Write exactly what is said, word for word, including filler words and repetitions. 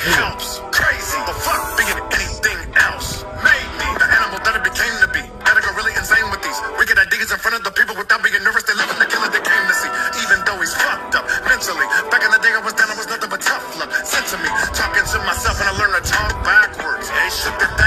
helps. Crazy, but fuck being anything else. Made me the animal that it became to be. Gotta go really insane with these wicked ideas in front of the people without being nervous. They live in the killer they came to see. Even though he's fucked up mentally. Back in the day I was down, I was nothing but tough love. Sent to me, talking to myself and I learned to talk backwards. Hey, shit that